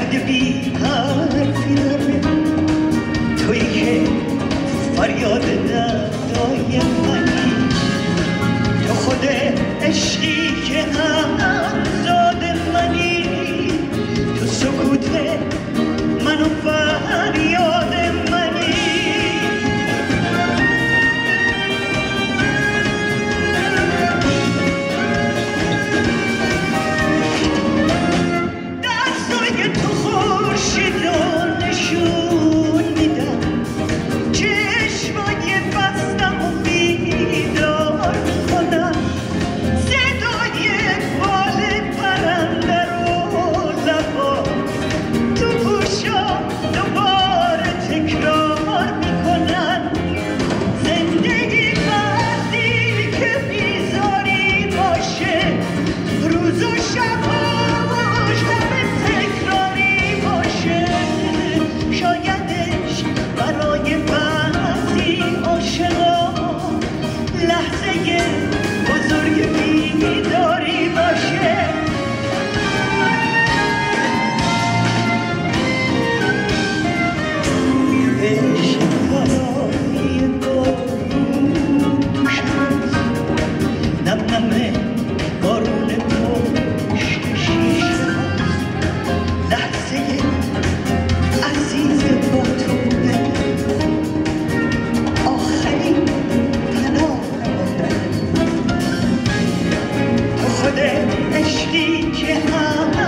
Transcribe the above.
درد بی حرفی داره، تویی که فریاد دردای منی، تو خود عشقی که همزاد منی، تو سکوت من و فریاد منی. در سایه تو خورشید رو نشون میدم، چشمای بستم و بیدار کنم، صدای بال پرنده رو لبا تو گوشم دوباره تکرار میکنن. زندگی وقتی که بیزاری باشه، روز و شباش همه تکراری باشه، شایدش برای بعضی عاشقا لحظه بزرگ بیداری باشه. عشق برای بارون توش هست، نم نم بارون پشت شیشه هست، لحظه عزیز با تو آخرین پناه ماندن، تو خود عشقی که هم